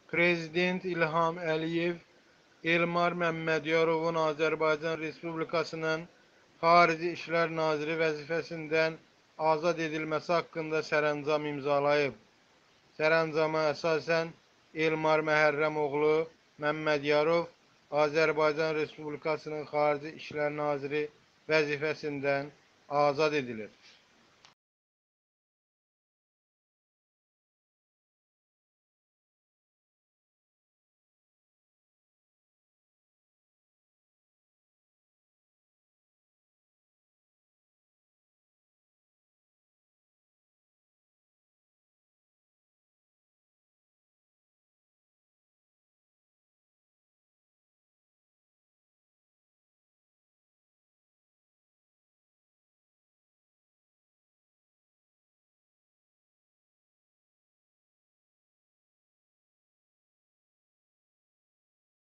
Prezident İlham Əliyev Elmar Məmmədyarovun Azərbaycan Respublikasının Xarici İşlər Naziri vəzifəsindən azad edilməsi haqqında sərəncam imzalayıb. Sərəncama əsasən Elmar Məhərrəmoğlu Məmmədyarov Azərbaycan Respublikasının Xarici İşlər Naziri vəzifəsindən azad edilir.